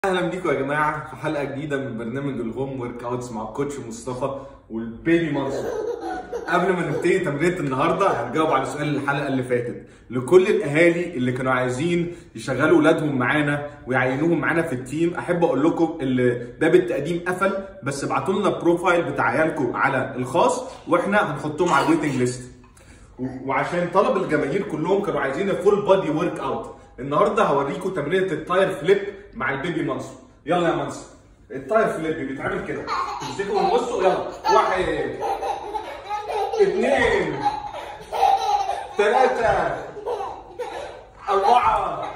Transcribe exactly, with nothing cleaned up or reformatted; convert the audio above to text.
اهلا بيكم يا جماعه في حلقه جديده من برنامج الهوم ورك اوتس مع الكوتش مصطفى والبيبي منصور. قبل ما نبتدي تمرينة النهارده هنجاوب على سؤال الحلقه اللي فاتت لكل الاهالي اللي كانوا عايزين يشغلوا اولادهم معانا ويعينوهم معانا في التيم. احب اقول لكم اللي باب التقديم قفل، بس ابعتوا لنا البروفايل بتاع عيالكم على الخاص واحنا هنحطهم على الويتنج ليست. وعشان طلب الجماهير كلهم كانوا عايزين الفول بادي ورك اوت، النهارده هوريكم تمرينه التاير فليب مع البيبي منصور. يلا يا منصور، التاير فليب بيتعمل كده، تمسكوا من النص ويلا. واحد اثنين ثلاثة أربعة